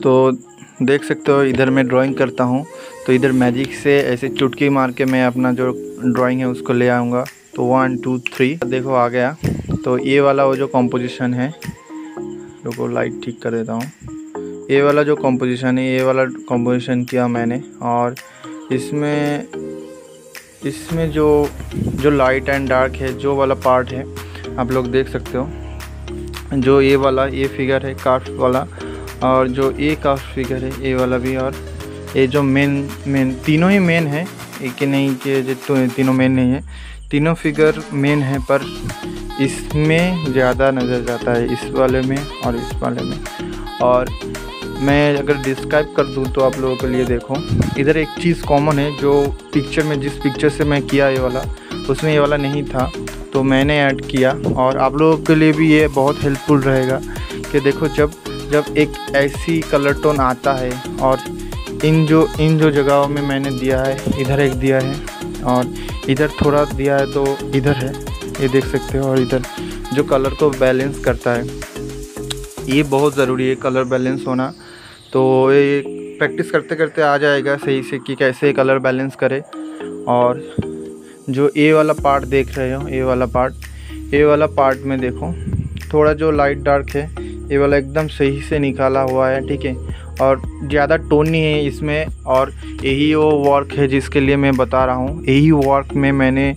तो देख सकते हो इधर मैं ड्राइंग करता हूँ, तो इधर मैजिक से ऐसे चुटकी मार के मैं अपना जो ड्राइंग है उसको ले आऊँगा। तो 1 2 3 देखो आ गया। तो ये वाला वो जो कॉम्पोजिशन है, रुको लाइट ठीक कर देता हूँ। ये वाला जो कॉम्पोजिशन है, ये वाला कॉम्पोजिशन किया मैंने। और इसमें जो लाइट एंड डार्क है, जो वाला पार्ट है आप लोग देख सकते हो। जो ये फिगर है कार्व वाला, और जो ये कार्व फिगर है ये वाला भी, और ये जो मेन तीनों ही मेन है, एक नहीं कि जो तीनों मेन नहीं है, तीनों फिगर मेन है, पर इसमें ज़्यादा नज़र जाता है, इस वाले में और इस वाले में। और मैं अगर डिस्क्राइब कर दूँ तो आप लोगों के लिए देखो, इधर एक चीज़ कॉमन है जो पिक्चर में, जिस पिक्चर से मैं किया ये वाला, उसमें ये वाला नहीं था, तो मैंने ऐड किया। और आप लोगों के लिए भी ये बहुत हेल्पफुल रहेगा कि देखो जब एक ऐसी कलर टोन आता है, और इन जो जगहों में मैंने दिया है, इधर एक दिया है और इधर थोड़ा दिया है, तो इधर है, ये देख सकते हो। और इधर जो कलर को बैलेंस करता है, ये बहुत ज़रूरी है कलर बैलेंस होना। तो ये प्रैक्टिस करते करते आ जाएगा सही से कि कैसे कलर बैलेंस करे। और जो ये वाला पार्ट देख रहे हो, ये वाला पार्ट में देखो, थोड़ा जो लाइट डार्क है, ये वाला एकदम सही से निकाला हुआ है, ठीक है। और ज़्यादा टोन नहीं है इसमें। और यही वो वर्क है जिसके लिए मैं बता रहा हूँ। यही वर्क में मैंने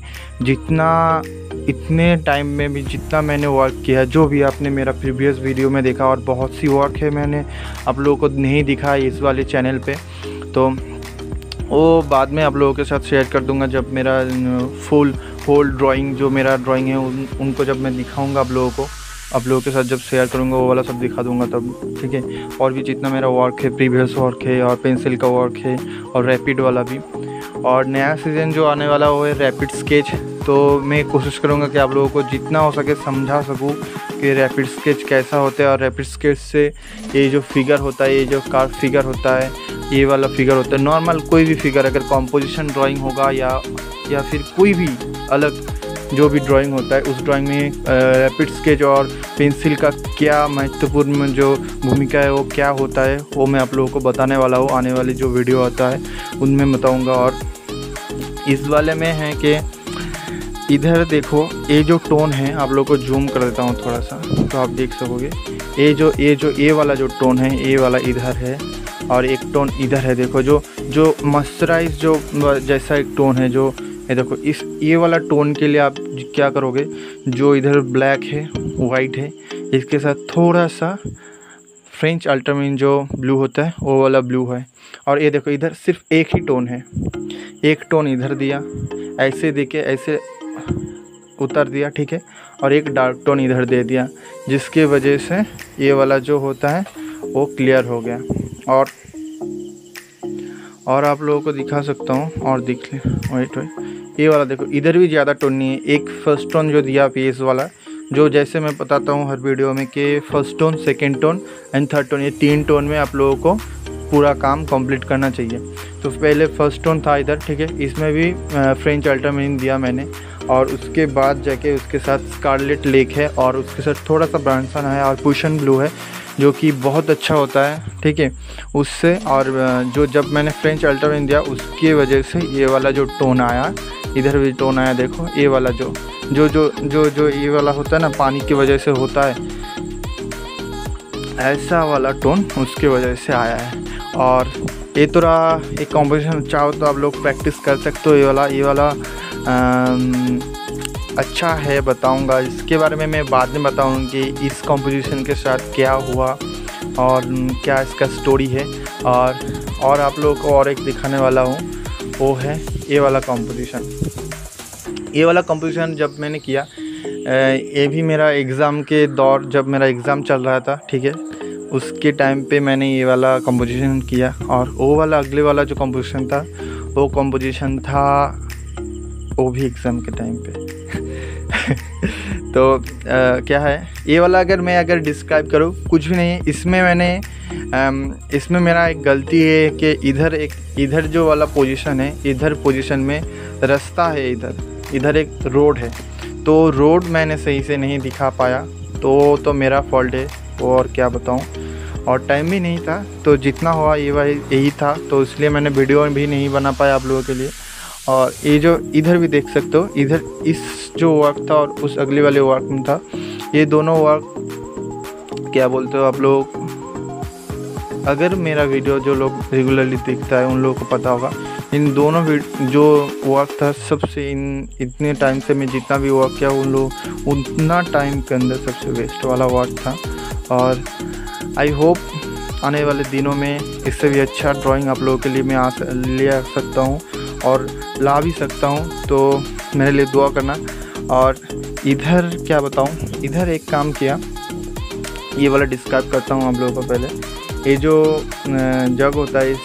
इतने टाइम में भी जितना मैंने वर्क किया, जो भी आपने मेरा प्रीवियस वीडियो में देखा, और बहुत सी वर्क है मैंने आप लोगों को नहीं दिखा इस वाले चैनल पे, तो वो बाद में आप लोगों के साथ शेयर कर दूंगा जब मेरा फुल होल ड्राइंग, जो मेरा ड्राइंग है उनको जब मैं दिखाऊंगा आप लोगों के साथ जब शेयर करूंगा, वो वाला सब दिखा दूंगा तब, ठीक है। और भी जितना मेरा वर्क है, प्रीवियस वर्क है, और पेंसिल का वर्क है, और रैपिड वाला भी। और नया सीज़न जो आने वाला वो है रैपिड स्केच। तो मैं कोशिश करूँगा कि आप लोगों को जितना हो सके समझा सकूँ कि रैपिड स्केच कैसा होता है। और रैपिड स्केच से ये जो फिगर होता है, ये जो कार्व फिगर होता है, ये वाला फिगर होता है, नॉर्मल कोई भी फिगर, अगर कॉम्पोजिशन ड्राइंग होगा या फिर कोई भी अलग जो भी ड्राइंग होता है, उस ड्राइंग में रैपिड स्केच और पेंसिल का क्या महत्वपूर्ण जो भूमिका है, वो क्या होता है, वो मैं आप लोगों को बताने वाला हूँ। आने वाली जो वीडियो आता है उनमें बताऊँगा। और इस वाले में है कि इधर देखो, ये जो टोन है, आप लोगों को जूम कर देता हूँ थोड़ा सा तो आप देख सकोगे। ये वाला जो टोन है, ये वाला इधर है, और एक टोन इधर है। देखो जो मस्टराइज जो जैसा एक टोन है, जो ये देखो, ये वाला टोन के लिए आप क्या करोगे, जो इधर ब्लैक है, वाइट है, इसके साथ थोड़ा सा फ्रेंच अल्ट्रामाइन जो ब्लू होता है, वो वाला ब्लू है। और ये देखो, इधर सिर्फ एक ही टोन है, एक टोन इधर दिया, ऐसे देके ऐसे उतर दिया, ठीक है। और एक डार्क टोन इधर दे दिया, जिसके वजह से ये वाला जो होता है वो क्लियर हो गया। और आप लोगों को दिखा सकता हूँ, और देख ले, वेट, ये वाला देखो, इधर भी ज़्यादा टोन नहीं है। एक फर्स्ट टोन जो दिया पेस वाला, जो जैसे मैं बताता हूँ हर वीडियो में कि first tone, second tone and third tone, ये 3 टोन में आप लोगों को पूरा काम कंप्लीट करना चाहिए। तो पहले फर्स्ट टोन था इधर, ठीक है, इसमें भी फ्रेंच अल्ट्रामाइन दिया मैंने। और उसके बाद जाके उसके साथ स्कारलेट लेक है, और उसके साथ थोड़ा सा ब्रांसन है, और पुशन ब्लू है, जो कि बहुत अच्छा होता है, ठीक है, उससे। और जो जब मैंने फ्रेंच अल्ट्रामाइन दिया, उसकी वजह से ये वाला जो टोन आया, इधर भी टोन आया, देखो, ये वाला जो ये वाला होता है ना, पानी की वजह से होता है, ऐसा वाला टोन उसके वजह से आया है। और ये तो रहा एक कॉम्पोजिशन। चाहो तो आप लोग प्रैक्टिस कर सकते हो। ये वाला अच्छा है, बताऊंगा इसके बारे में मैं बाद में बताऊंगा कि इस कॉम्पोजिशन के साथ क्या हुआ और क्या इसका स्टोरी है। और आप लोगों को और एक दिखाने वाला हूँ, वो है ये वाला कॉम्पोजिशन। ये वाला कॉम्पोजिशन जब मैंने किया, ये भी मेरा एग्ज़ाम के दौर, जब मेरा एग्ज़ाम चल रहा था, ठीक है, उसके टाइम पे मैंने ये वाला कॉम्पोजिशन किया। और वो वाला अगले वाला जो कॉम्पोजिशन था, वो कॉम्पोजिशन था वो भी एग्ज़ाम के टाइम पे तो क्या है ये वाला, अगर डिस्क्राइब करूँ, कुछ भी नहीं है इसमें। इसमें मेरा एक गलती है कि इधर जो वाला पोजीशन है, इधर पोजीशन में रास्ता है, इधर एक रोड है, तो रोड मैंने सही से नहीं दिखा पाया, तो मेरा फॉल्ट है। और क्या बताऊँ, और टाइम भी नहीं था, तो जितना हुआ यही था, तो इसलिए मैंने वीडियो भी नहीं बना पाया आप लोगों के लिए। और ये जो इधर भी देख सकते हो, इधर इस जो वर्क था और उस अगले वाले वर्क में था, ये दोनों वर्क क्या बोलते हो आप लोग, अगर मेरा वीडियो जो लोग रेगुलरली देखता है उन लोगों को पता होगा, इन दोनों जो वर्क था सबसे इतने टाइम से मैं जितना भी वर्क किया उतना टाइम के अंदर सबसे बेस्ट वाला वर्क था। और आई होप आने वाले दिनों में इससे भी अच्छा ड्राइंग आप लोगों के लिए मैं ले आ सकता हूँ और ला भी सकता हूँ, तो मेरे लिए दुआ करना। और इधर क्या बताऊँ, इधर एक काम किया, ये वाला डिस्क्राइब करता हूँ आप लोगों को पहले। ये जो जग होता है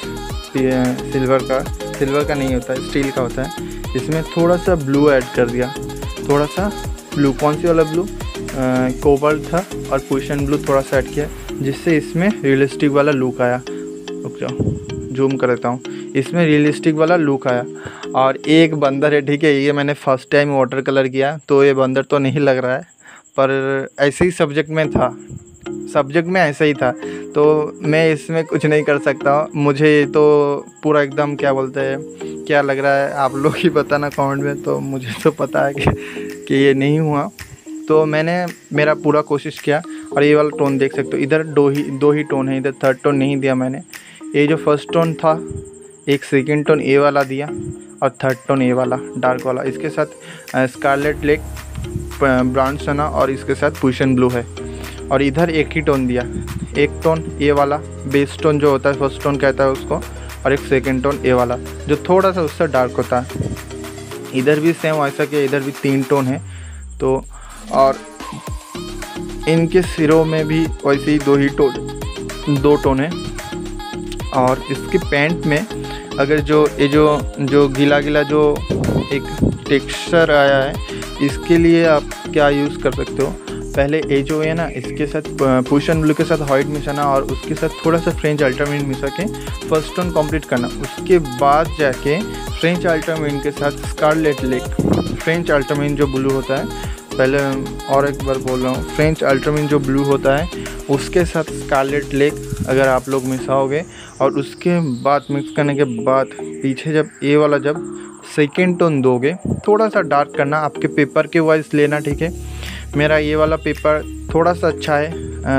सिल्वर का नहीं होता है, स्टील का होता है, इसमें थोड़ा सा ब्लू ऐड कर दिया, थोड़ा सा ब्लू। कौन सी वाला ब्लू? कोबाल्ट था और पोजिशन ब्लू थोड़ा सा ऐड किया, जिससे इसमें रियलिस्टिक वाला लुक आया। रुक जाओ, जूम कर देता हूँ, इसमें रियलिस्टिक वाला लुक आया। और एक बंदर है, ठीक है, ये मैंने फर्स्ट टाइम वाटर कलर किया, तो ये बंदर तो नहीं लग रहा है, पर ऐसे ही सब्जेक्ट में ऐसा ही था, तो मैं इसमें कुछ नहीं कर सकता। मुझे तो पूरा एकदम क्या बोलते हैं, क्या लग रहा है आप लोग ही बताना कमेंट में। तो मुझे तो पता है कि ये नहीं हुआ, तो मैंने मेरा पूरा कोशिश किया। और ये वाला टोन देख सकते हो, इधर दो ही टोन है, इधर थर्ड टोन नहीं दिया मैंने। ये जो फर्स्ट टोन था, एक सेकेंड टोन ए वाला दिया और थर्ड टोन ए वाला डार्क वाला, इसके साथ स्कारलेट लेक ब्राउन सना और इसके साथ पोजिशन ब्लू है। और इधर एक ही टोन दिया, एक टोन ए वाला बेस टोन जो होता है, फर्स्ट टोन कहता है उसको, और एक सेकंड टोन ए वाला जो थोड़ा सा उससे डार्क होता है। इधर भी सेम ऐसा कि इधर भी 3 टोन है, तो और इनके सिरों में भी वैसे ही 2 टोन है। और इसके पैंट में अगर ये जो गीला जो एक टेक्सचर आया है, इसके लिए आप क्या यूज़ कर सकते हो, पहले ये जो है ना, इसके साथ पोजिशन ब्लू के साथ वाइट मिसाना और उसके साथ थोड़ा सा फ्रेंच अल्ट्रामाइन मिसा के फर्स्ट टोन कंप्लीट करना। उसके बाद जाके फ्रेंच अल्ट्रामाइन के साथ स्कारलेट लेक, फ्रेंच अल्ट्रामाइन जो ब्लू होता है, पहले और एक बार बोल रहा हूँ, फ्रेंच अल्ट्रामाइन जो ब्लू होता है उसके साथ स्कारलेट लेक अगर आप लोग मिसाओगे, और उसके बाद मिक्स करने के बाद पीछे जब ये वाला जब सेकेंड टोन दोगे, थोड़ा सा डार्क करना, आपके पेपर के वाइज लेना, ठीक है। मेरा ये वाला पेपर थोड़ा सा अच्छा है,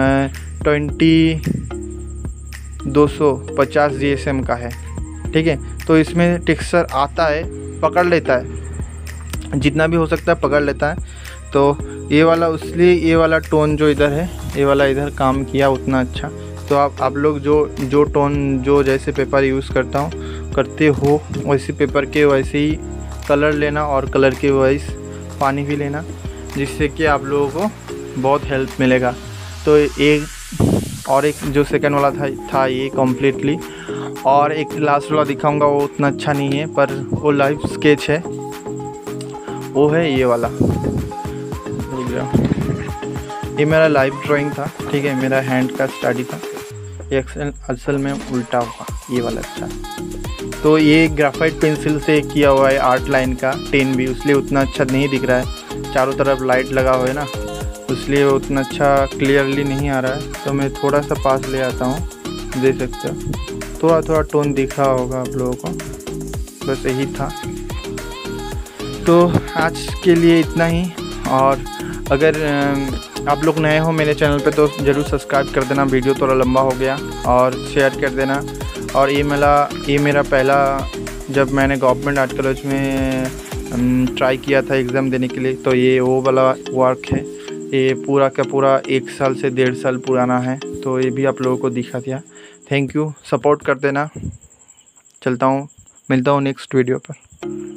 250 GSM का है, ठीक है। तो इसमें टेक्सचर आता है, पकड़ लेता है, जितना भी हो सकता है पकड़ लेता है। तो ये वाला, इसलिए ये वाला टोन जो इधर है, ये वाला इधर काम किया उतना अच्छा। तो आप लोग जो टोन जो जैसे पेपर यूज़ करते हो वैसे पेपर के वैसे ही कलर लेना, और कलर के वाइज पानी भी लेना, जिससे कि आप लोगों को बहुत हेल्प मिलेगा। तो एक जो सेकंड वाला था ये कम्प्लीटली, और एक लास्ट वाला दिखाऊंगा, वो उतना अच्छा नहीं है, पर वो लाइव स्केच है, वो है ये वाला। ये मेरा लाइव ड्राइंग था, ठीक है, मेरा हैंड का स्टडी था। ये असल में उल्टा हुआ, ये वाला अच्छा। तो ये ग्राफाइट पेंसिल से किया हुआ है, आर्ट लाइन का 10 भी, इसलिए उतना अच्छा नहीं दिख रहा है। चारों तरफ लाइट लगा हुआ है ना, इसलिए उतना अच्छा क्लियरली नहीं आ रहा है। तो मैं थोड़ा सा पास ले आता हूँ, देख सकते हो, थोड़ा टोन दिख रहा होगा आप लोगों को, बस यही था। तो आज के लिए इतना ही। और अगर आप लोग नए हो मेरे चैनल पे तो ज़रूर सब्सक्राइब कर देना, वीडियो थोड़ा लंबा हो गया, और शेयर कर देना। और ये मेरा पहला, जब मैंने गवर्नमेंट आर्ट कॉलेज में ट्राई किया था एग्ज़ाम देने के लिए, तो ये वो वाला वर्क है। ये पूरा का पूरा 1 साल से 1.5 साल पुराना है, तो ये भी आप लोगों को दिखा दिया। थैंक यू, सपोर्ट कर देना। चलता हूँ, मिलता हूँ नेक्स्ट वीडियो पर।